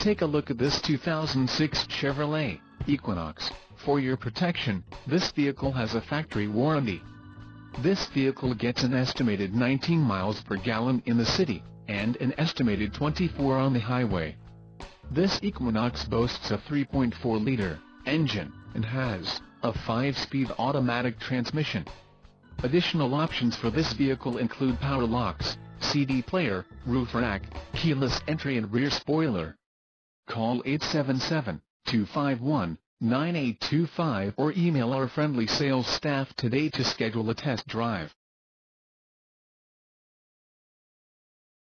Take a look at this 2006 Chevrolet Equinox. For your protection, this vehicle has a factory warranty. This vehicle gets an estimated 19 miles per gallon in the city, and an estimated 24 on the highway. This Equinox boasts a 3.4-liter engine, and has a 5-speed automatic transmission. Additional options for this vehicle include power locks, CD player, roof rack, keyless entry and rear spoiler. Call 877-251-9825 or email our friendly sales staff today to schedule a test drive.